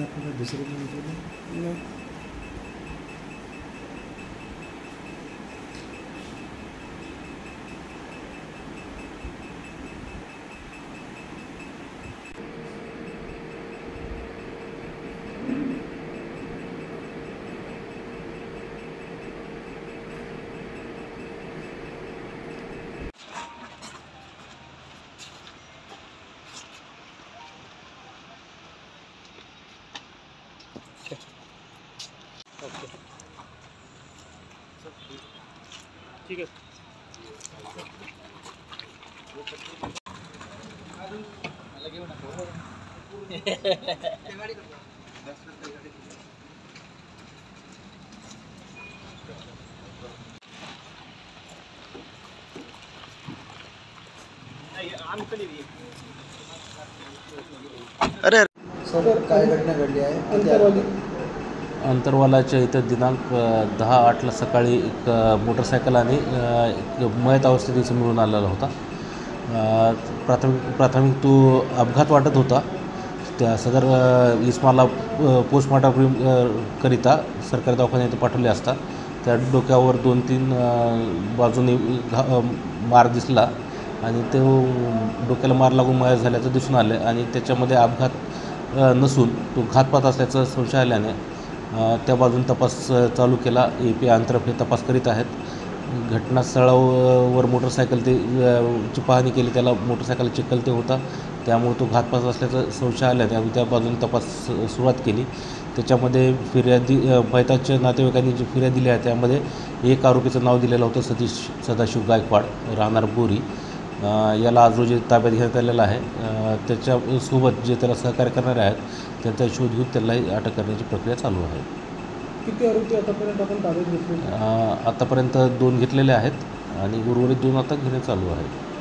आपल्याला दुसरं कोणी विचारलं? नाही. ठीक आहे. अरे सर काय घटना घडली आहे? अंतरवाली अंतरवालाच्या इथं दिनांक 10/8ला सकाळी एक मोटरसायकल आणि एक मयत अवस्थेत इथं मिळून आलेला होता. प्राथमिक तो अपघात वाटत होता. त्या सदर इसमाला पोस्टमॉर्टम करिता सरकारी दवाखान्यात पाठवले असता त्या डोक्यावर 2-3 बाजूने मार दिसला आणि तो डोक्याला मार लागून मयत झाल्याचं दिसून आलं आणि त्याच्यामध्ये अपघात नसून तो घातपात असल्याचं संशय आल्याने त्या बाजून तपास चालू केला. AP आंतरफे तपास करीत आहेत. घटनास्थळावर मोटरसायकल ची पाहणी केली. त्याला मोटरसायकल चिखल ते होता, त्यामुळे तो घातपात असल्याचं संशय आल्याने आम्ही त्या बाजून तपास सुरुवात केली. त्याच्यामध्ये फिर्यादी मयताच्या नातेवाईकांनी जी फिर्याद दिली आहे त्यामध्ये एक आरोपीचं नाव दिलेलं होतं सतीश सदाशिव गायकवाड, राहणार बोरी. याला आज रोजी ताब्यात घेण्यात आलेला आहे. त्याच्यासोबत जे त्याला सहकार्य करणारे आहेत त्यांचा शोध घेऊन त्यालाही अटक करण्याची प्रक्रिया चालू आहे. किती आरोपी आतापर्यंत आपण ताब्यात घेतले? आतापर्यंत 2 घेतलेले आहेत आणि उर्वरित 2 आता घेणे चालू आहे.